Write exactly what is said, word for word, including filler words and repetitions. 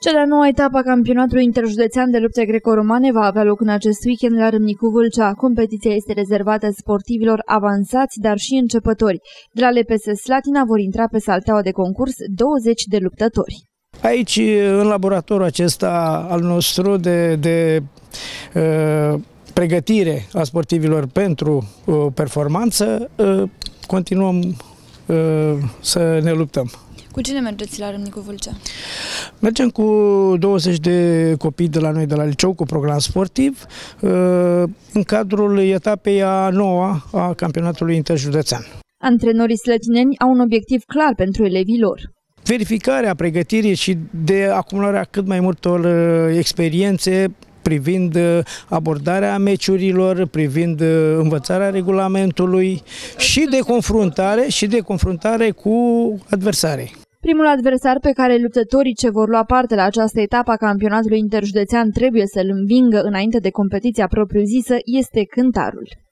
Cea de-a noua etapă a campionatului interjudețean de lupte greco-romane va avea loc în acest weekend la Râmnicu Vâlcea. Competiția este rezervată sportivilor avansați, dar și începători. De la L P S Slatina vor intra pe salteaua de concurs douăzeci de luptători. Aici, în laboratorul acesta al nostru de, de uh, pregătire a sportivilor pentru uh, performanță, uh, continuăm uh, să ne luptăm. Cu cine mergeți la Râmnicu Vâlcea? Mergem cu douăzeci de copii de la noi, de la liceu, cu program sportiv, în cadrul etapei a noua a campionatului interjudețean. Antrenorii slătineni au un obiectiv clar pentru elevii lor. Verificarea pregătirii și de acumularea cât mai multor experiențe privind abordarea meciurilor, privind învățarea regulamentului și de confruntare și de confruntare cu adversarii. Primul adversar pe care luptătorii ce vor lua parte la această etapă a campionatului interjudețean trebuie să-l învingă înainte de competiția propriu-zisă este Cântarul.